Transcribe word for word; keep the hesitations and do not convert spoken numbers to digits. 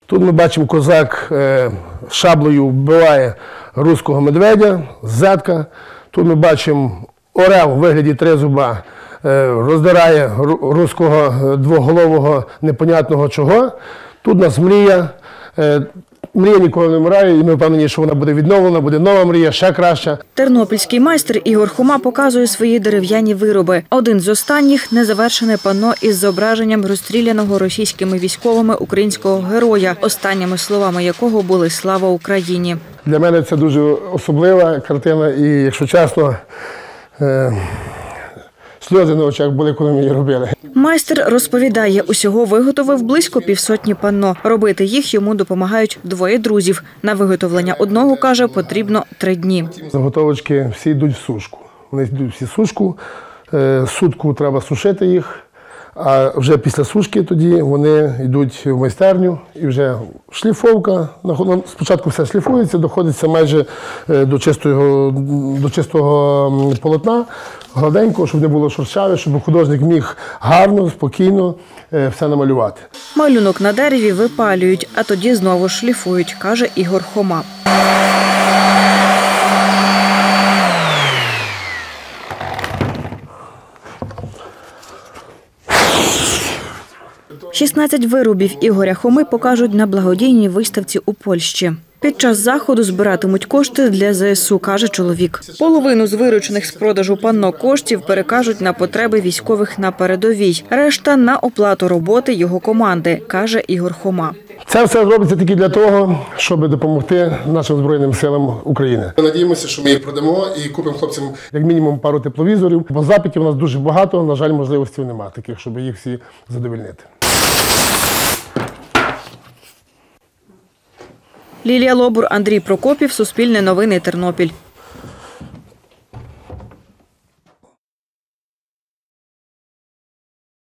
Тут ми бачимо, козак шаблею вбиває руського медведя, зетка. Тут ми бачимо, орел у вигляді тризуба роздирає руського двоголового непонятного чого. Тут у нас мрія. Мрія ніколи не вмирає, і ми впевнені, що вона буде відновлена, буде нова мрія, ще краща. Тернопільський майстер Ігор Хома показує свої дерев'яні вироби. Один з останніх – незавершене панно із зображенням розстріляного російськими військовими українського героя, останніми словами якого були «Слава Україні». Для мене це дуже особлива картина, і, якщо чесно, е сльози на очах були, коли ми її робили. Майстер розповідає, усього виготовив близько півсотні панно. Робити їх йому допомагають двоє друзів. На виготовлення одного, каже, потрібно три дні. Заготовочки всі йдуть в сушку. Вони йдуть всі в сушку, сутку треба сушити їх, а вже після сушки тоді вони йдуть в майстерню і вже шліфовка. Спочатку все шліфується, доходиться майже до чистого, до чистого полотна, гладенько, щоб не було шуршаве, щоб художник міг гарно, спокійно все намалювати. Малюнок на дереві випалюють, а тоді знову шліфують, каже Ігор Хома. шістнадцять виробів Ігоря Хоми покажуть на благодійній виставці у Польщі. Під час заходу збиратимуть кошти для зе ес у, каже чоловік. Половину з виручених з продажу панно коштів перекажуть на потреби військових на передовій. Решта – на оплату роботи його команди, каже Ігор Хома. Це все робиться тільки для того, щоб допомогти нашим Збройним силам України. Ми надіємося, що ми їх продамо і купимо хлопцям як мінімум пару тепловізорів, бо запитів у нас дуже багато, на жаль, можливостей немає таких, щоб їх всі задовольнити. Лілія Лобур, Андрій Прокопів, Суспільне новини, Тернопіль.